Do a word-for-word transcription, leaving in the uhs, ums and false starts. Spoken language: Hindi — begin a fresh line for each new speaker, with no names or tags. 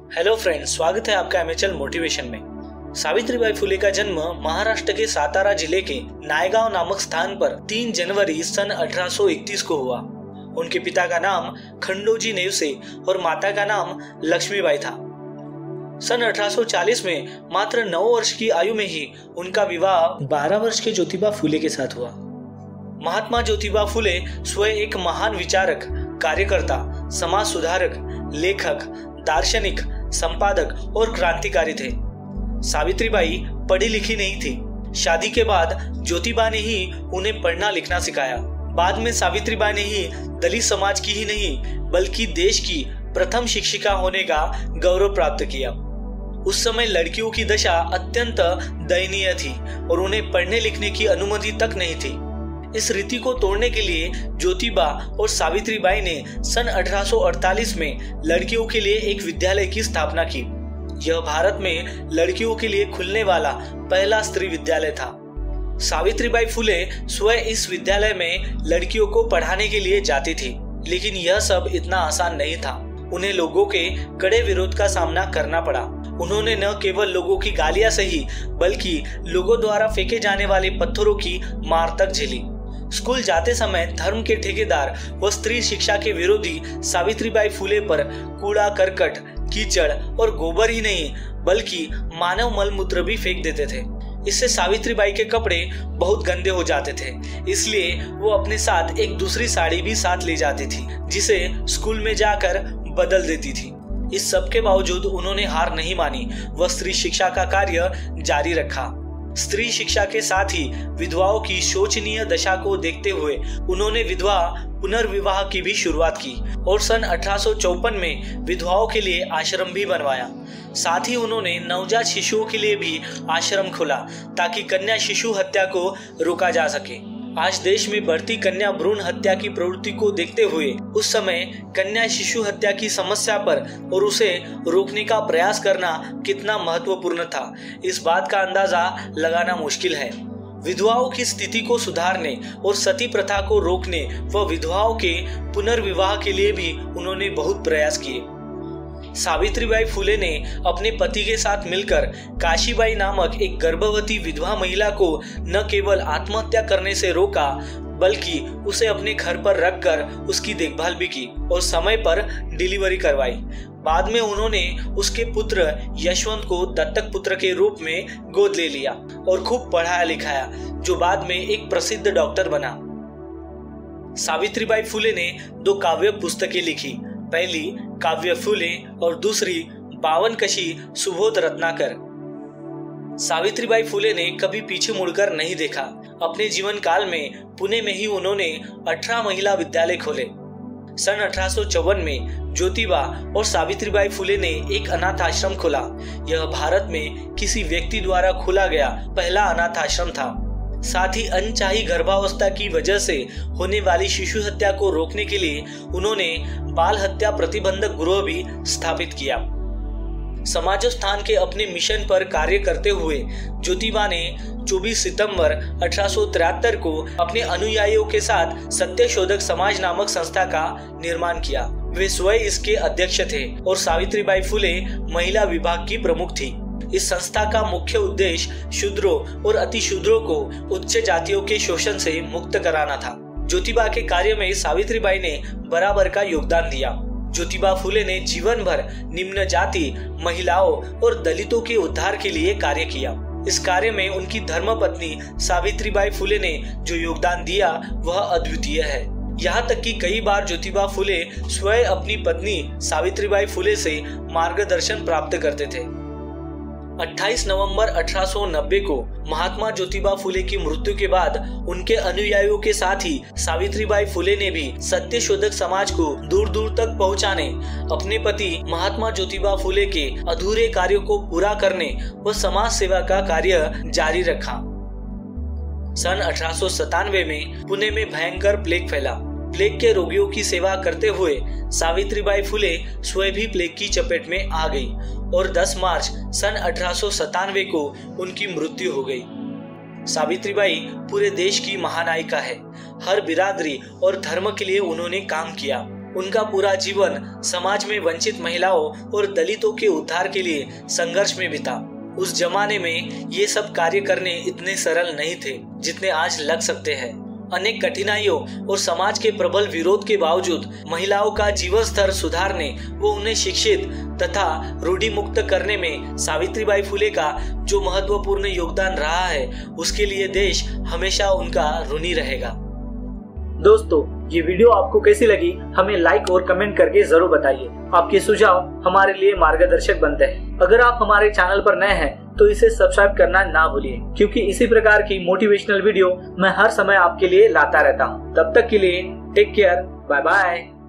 हेलो फ्रेंड्स, स्वागत है आपका एमएचएल मोटिवेशन में। सावित्रीबाई फुले का जन्म महाराष्ट्र के सातारा जिले के नायगांव नामक स्थान पर तीन जनवरी सन अठारह सौ इकतीस को हुआ। उनके पिता का नाम खंडोजी नेवसे और माता का नाम लक्ष्मीबाई था। सन अठारह सौ चालीस में मात्र नौ वर्ष की आयु में ही उनका विवाह बारह वर्ष के ज्योतिबा फुले के साथ हुआ। महात्मा ज्योतिबा फुले स्वयं एक महान विचारक, कार्यकर्ता, समाज सुधारक, लेखक, दार्शनिक, संपादक और क्रांतिकारी थे। सावित्रीबाई पढ़ी लिखी नहीं थी। शादी के बाद ज्योतिबा ने ही उन्हें पढ़ना लिखना सिखाया। बाद में सावित्रीबाई ने ही दलित समाज की ही नहीं बल्कि देश की प्रथम शिक्षिका होने का गौरव प्राप्त किया। उस समय लड़कियों की दशा अत्यंत दयनीय थी और उन्हें पढ़ने लिखने की अनुमति तक नहीं थी। इस रीति को तोड़ने के लिए ज्योतिबा और सावित्रीबाई ने सन अठारह सौ अड़तालीस में लड़कियों के लिए एक विद्यालय की स्थापना की। यह भारत में लड़कियों के लिए खुलने वाला पहला स्त्री विद्यालय था। सावित्रीबाई फुले स्वयं इस विद्यालय में लड़कियों को पढ़ाने के लिए जाती थी, लेकिन यह सब इतना आसान नहीं था। उन्हें लोगों के कड़े विरोध का सामना करना पड़ा। उन्होंने न केवल लोगों की गालियां सही बल्कि लोगों द्वारा फेंके जाने वाले पत्थरों की मार तक झेली। स्कूल जाते समय धर्म के ठेकेदार व स्त्री शिक्षा के विरोधी सावित्रीबाई फुले पर कूड़ा करकट, कीचड़ और गोबर ही नहीं बल्कि मानव मलमूत्र भी फेंक देते थे। इससे सावित्रीबाई के कपड़े बहुत गंदे हो जाते थे, इसलिए वो अपने साथ एक दूसरी साड़ी भी साथ ले जाती थी, जिसे स्कूल में जाकर बदल देती थी। इस सब के बावजूद उन्होंने हार नहीं मानी व स्त्री शिक्षा का कार्य जारी रखा। स्त्री शिक्षा के साथ ही विधवाओं की शोचनीय दशा को देखते हुए उन्होंने विधवा पुनर्विवाह की भी शुरुआत की और सन अठारह सौ चौवन में विधवाओं के लिए आश्रम भी बनवाया। साथ ही उन्होंने नवजात शिशुओं के लिए भी आश्रम खोला ताकि कन्या शिशु हत्या को रोका जा सके। आज देश में बढ़ती कन्या भ्रूण हत्या की प्रवृत्ति को देखते हुए उस समय कन्या शिशु हत्या की समस्या पर और उसे रोकने का प्रयास करना कितना महत्वपूर्ण था, इस बात का अंदाजा लगाना मुश्किल है। विधवाओं की स्थिति को सुधारने और सती प्रथा को रोकने व विधवाओं के पुनर्विवाह के लिए भी उन्होंने बहुत प्रयास किए। सावित्रीबाई फुले ने अपने पति के साथ मिलकर काशीबाई नामक एक गर्भवती विधवा महिला को न केवल आत्महत्या करने से रोका बल्कि उसे अपने घर पर रखकर उसकी देखभाल भी की और समय पर डिलीवरी करवाई। बाद में उन्होंने उसके पुत्र यशवंत को दत्तक पुत्र के रूप में गोद ले लिया और खूब पढ़ाया लिखाया, जो बाद में एक प्रसिद्ध डॉक्टर बना। सावित्रीबाई फुले ने दो काव्य पुस्तकें लिखी। पहली काव्य फुले और दूसरी बावन कशी सुबोध रत्नाकर। सावित्रीबाई फुले ने कभी पीछे मुड़कर नहीं देखा। अपने जीवन काल में पुणे में ही उन्होंने अठारह महिला विद्यालय खोले। सन अठारह सौ चौवन में ज्योतिबा और सावित्रीबाई फुले ने एक अनाथ आश्रम खोला। यह भारत में किसी व्यक्ति द्वारा खोला गया पहला अनाथ आश्रम था। साथ ही अनचाही गर्भावस्था की वजह से होने वाली शिशु हत्या को रोकने के लिए उन्होंने बाल हत्या प्रतिबंधक गृह भी स्थापित किया। समाजोत्थान के अपने मिशन पर कार्य करते हुए ज्योतिबा ने चौबीस सितंबर अठारह सौ तिहत्तर को अपने अनुयायियों के साथ सत्यशोधक समाज नामक संस्था का निर्माण किया। वे स्वयं इसके अध्यक्ष थे और सावित्रीबाई फुले महिला विभाग की प्रमुख थी। इस संस्था का मुख्य उद्देश्य शूद्रों और अतिशूद्रों को उच्च जातियों के शोषण से मुक्त कराना था। ज्योतिबा के कार्य में सावित्रीबाई ने बराबर का योगदान दिया। ज्योतिबा फुले ने जीवन भर निम्न जाति, महिलाओं और दलितों के उद्धार के लिए कार्य किया। इस कार्य में उनकी धर्मपत्नी सावित्रीबाई फुले ने जो योगदान दिया वह अद्वितीय है। यहाँ तक कि कई बार ज्योतिबा फुले स्वयं अपनी पत्नी सावित्रीबाई फुले से मार्गदर्शन प्राप्त करते थे। अट्ठाईस नवंबर अठारह सौ नब्बे को महात्मा ज्योतिबा फुले की मृत्यु के बाद उनके अनुयायियों के साथ ही सावित्रीबाई फुले ने भी सत्यशोधक समाज को दूर दूर तक पहुंचाने, अपने पति महात्मा ज्योतिबा फुले के अधूरे कार्यों को पूरा करने व समाज सेवा का कार्य जारी रखा। सन अठारह सौ सतानवे में पुणे में भयंकर प्लेग फैला। प्लेग के रोगियों की सेवा करते हुए सावित्रीबाई फुले स्वयं भी प्लेग की चपेट में आ गई और दस मार्च सन अठारह सौ सतानवे को उनकी मृत्यु हो गई। सावित्रीबाई पूरे देश की महानायिका है। हर बिरादरी और धर्म के लिए उन्होंने काम किया। उनका पूरा जीवन समाज में वंचित महिलाओं और दलितों के उद्धार के लिए संघर्ष में बीता। उस जमाने में ये सब कार्य करने इतने सरल नहीं थे जितने आज लग सकते हैं। अनेक कठिनाइयों और समाज के प्रबल विरोध के बावजूद महिलाओं का जीवन स्तर सुधारने व उन्हें शिक्षित तथा रूढ़ि मुक्त करने में सावित्रीबाई फुले का जो महत्वपूर्ण योगदान रहा है, उसके लिए देश हमेशा उनका ऋणी रहेगा। दोस्तों, ये वीडियो आपको कैसी लगी हमें लाइक और कमेंट करके जरूर बताइए। आपके सुझाव हमारे लिए मार्गदर्शक बनते हैं। अगर आप हमारे चैनल पर नए हैं तो इसे सब्सक्राइब करना ना भूलिए, क्योंकि इसी प्रकार की मोटिवेशनल वीडियो मैं हर समय आपके लिए लाता रहता हूँ। तब तक के लिए टेक केयर, बाय बाय।